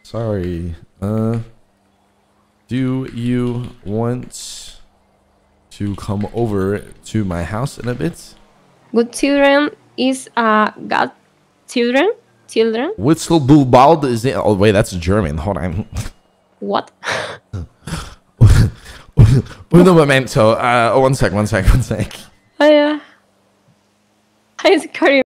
Sorry. Do you want to come over to my house in a bit? Good children is God children? Children? Witzelbubald is it? Oh, wait, that's German. Hold on. What? Uno momento. One sec. Oh yeah. Hi, Korean.